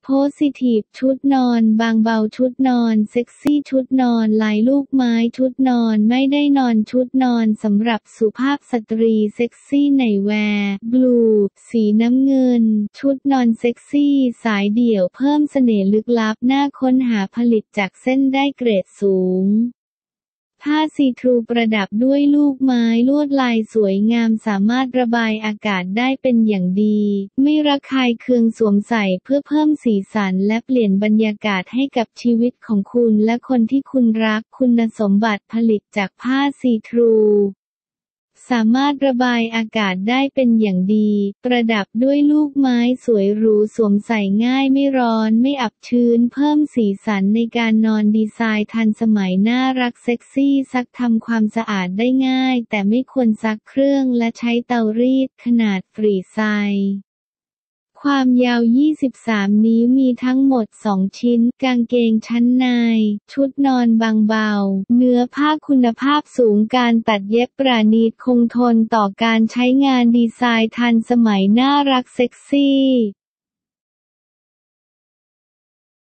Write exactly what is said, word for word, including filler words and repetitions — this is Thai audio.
โพสิทีฟชุดนอนบางเบาชุดนอนเซ็กซี่ชุดนอนลายลูกไม้ชุดนอนไม่ได้นอนชุดนอนสำหรับสุภาพสตรีเซ็กซี่ไนท์แวร์บลูสีน้ำเงินชุดนอนเซ็กซี่สายเดี่ยวเพิ่มเสน่ห์ลึกลับน่าค้นหาผลิตจากเส้นได้เกรดสูงผ้าซีทรูประดับด้วยลูกไม้ลวดลายสวยงามสามารถระบายอากาศได้เป็นอย่างดีไม่ระคายเคืองสวมใส่เพื่อเพิ่มสีสันและเปลี่ยนบรรยากาศให้กับชีวิตของคุณและคนที่คุณรักคุณสมบัติผลิตจากผ้าซีทรูสามารถระบายอากาศได้เป็นอย่างดีประดับด้วยลูกไม้สวยหรูสวมใส่ง่ายไม่ร้อนไม่อับชื้นเพิ่มสีสันในการนอนดีไซน์ทันสมัยน่ารักเซ็กซี่ซักทำความสะอาดได้ง่ายแต่ไม่ควรซักเครื่องและใช้เตารีดขนาดฟรีไซส์ความยาวยี่สิบสามนิ้วมีทั้งหมดสองชิ้นกางเกงชั้นในชุดนอนบางเบาเนื้อผ้าคุณภาพสูงการตัดเย็บประณีตคงทนต่อการใช้งานดีไซน์ทันสมัยน่ารักเซ็กซี่